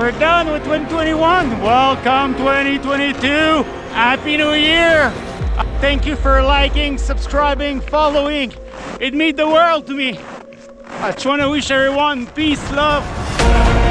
we're done with 2021. Welcome 2022. Happy New Year. Thank you for liking, subscribing, following. It means the world to me. I just want to wish everyone peace, love.